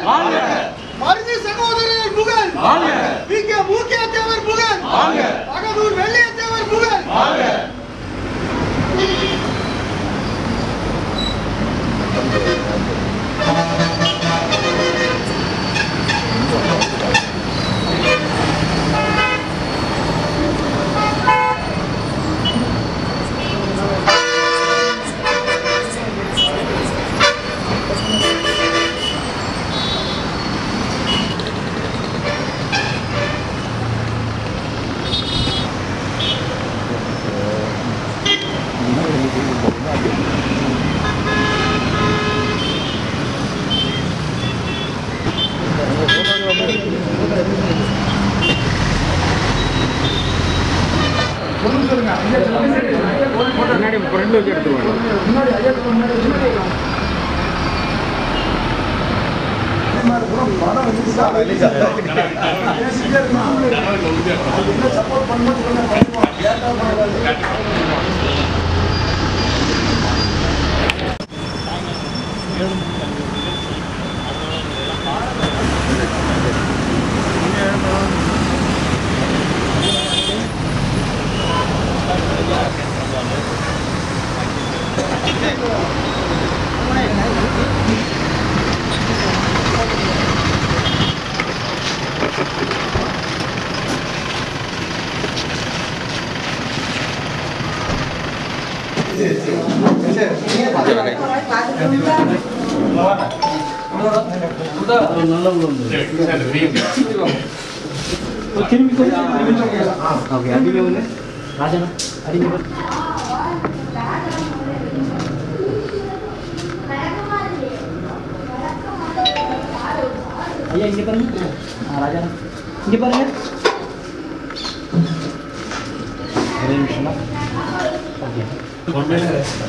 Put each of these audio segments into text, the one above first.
மருதி சகோதரர் புகழ் மூக்கிய தேவர் புகழ் அகதூர் வெள்ளைய தேவர் புகழ் ஐயா இங்க பாருங்க ராஜா இங்க பாருங்க ஒரே நிமிஷமா ஓகே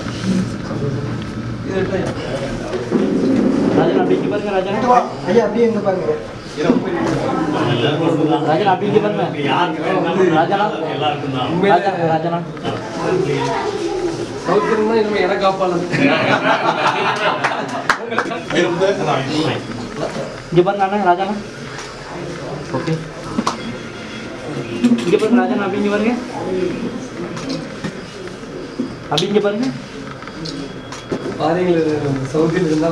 ராஜா அப்படி இங்க பாருங்க ராஜா ஐயா அப்படியே இங்க பாருங்க ராஜா அப்படி இங்க பாருங்க ராஜா ராஜா சௌக்கியம்னா இனிமே எனக்கு காப்பாளர் இங்க பாருங்க ராஜா ஓகே இங்க பாருங்க ராஜா அப்படி இங்க பாருங்க அப்படி இங்க பாருங்க பாருங்க சௌக்கியம் இருந்தா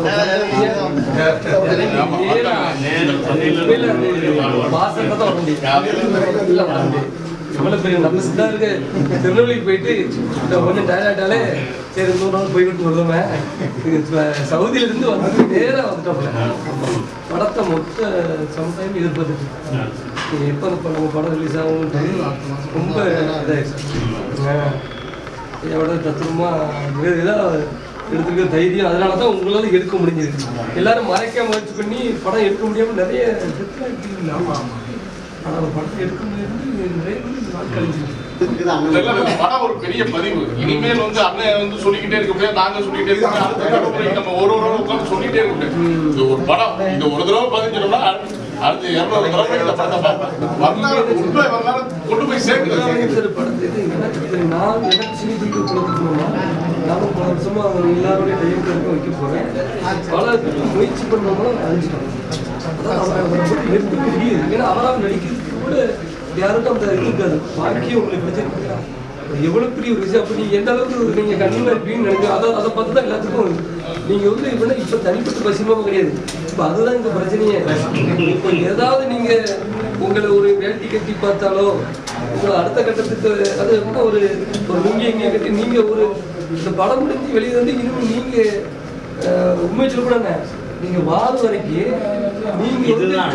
பாசத்தை தான் வர முடியும் நம்மள பெரிய நம்ம சித்தாருக்கு திருநெல்வேலிக்கு போயிட்டு கொஞ்சம் டயர்டாயிட்டாலே சரி 100 நாள் போய்விட்டு வருதுமே சவுதியில இருந்து வந்து நேராக வந்துட்டோம்ல படத்தை மொத்த சம்டைம் எதிர்பார்த்துட்டு எப்போ நம்ம படம் ரிலீஸ் ஆகும் ரொம்ப இதாகிடுச்சு எவ்வளோ தத்துவமா இதாக எடுத்துருக்க தைரியம் அதனால தான் உங்களால் எடுக்க முடிஞ்சது எல்லாரும் மறைக்க முயற்சி பண்ணி படம் எடுக்க முடியாமல் நிறைய ஆனால் படத்தை எடுக்க முடியாது நிறைய நாள் கழிஞ்சிருக்கு படம் ஒரு பெரிய பதிவு இனிமேல் வந்து அண்ணன் வந்து சொல்லிக்கிட்டே இருக்க முடியாது நாங்க சொல்லிட்டே இருக்க அடுத்த தலைமுறைக்கு நம்ம ஒரு உட்காந்து சொல்லிட்டே இருக்க முடியாது இது ஒரு படம் இந்த ஒரு தடவை பதிஞ்சிட்டோம்னா அடுத்து 200 தடவை இந்த படத்தை பார்ப்பேன் உண்மை வரலாறு கொண்டு போய் சேர்க்குது படத்தை நான் எனக்கு சினி தூக்கி கொடுத்துக்கணும்னா நானும் 10 வருஷமா எல்லாரோடைய டைம் இருக்க வைக்க போறேன் பல முயற்சி பண்ணவங்களும் அழிஞ்சிட்டோம் ஏன்னா அவரால் நடிக்கிறதுக்கு கூட யாருக்கும் அந்த இது இருக்காது பாக்கியம் உங்களுக்கு பிரச்சனை எவ்வளவு பெரிய ஒரு விஷயம் அப்படி நீங்க எந்த அளவுக்கு நீங்க கண்ணில் இருப்பீங்கன்னு நினைக்கிறோம் அதை பார்த்து தான் எல்லாத்துக்கும் நீங்க வந்து இப்ப தனிப்பட்ட பசியமாக கிடையாது இப்ப அதுதான் இந்த பிரச்சனையே இப்போ ஏதாவது நீங்க உங்களை ஒரு வேட்டி கட்டி பார்த்தாலோ உங்களை அடுத்த கட்டத்துக்கு அது ரொம்ப ஒரு லுங்கி எங்கேயே கட்டி நீங்க ஒரு இந்த படம் முடிஞ்சு வெளியே வந்து இன்னும் நீங்க உண்மை சொல்லக்கூடாது நீங்க வாது வரைக்கும் நீங்க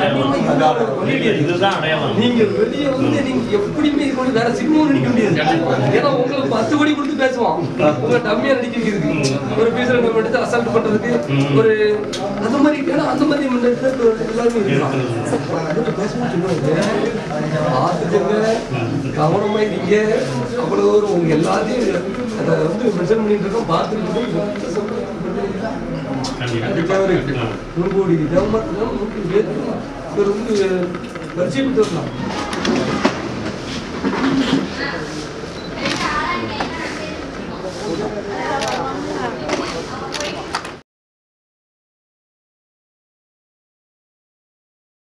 நீங்க வெளியே வந்து நீங்க எப்படியுமே இது வேற சினிமாவும் நடிக்க முடியாது ஏன்னா உங்களுக்கு 10 கோடி கொடுத்து பேசுவான் உங்க டம்மியா நடிக்கிறதுக்கு ஒரு பீசர் நம்ம எடுத்து அசால்ட் பண்றதுக்கு ஒரு அந்த மாதிரி ஏன்னா அந்த மாதிரி எல்லாருமே இருக்கலாம் பேசணும் சொல்லுவாங்க பார்த்துக்கங்க கவனமா நீங்க அவ்வளவு ஒரு உங்க எல்லாத்தையும் அதை வந்து மென்ஷன் பண்ணிட்டு இருக்கோம் பார்த்துட்டு கோடி வரிசை வரலாம்